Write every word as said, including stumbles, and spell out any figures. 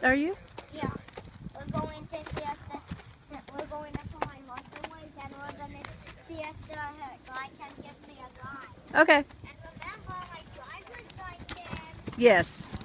are you? Yeah. We're going to see if the, we're going up to my waterways and we're going to see if the guy can give me a ride. Okay. And remember, my driver's license. Yes.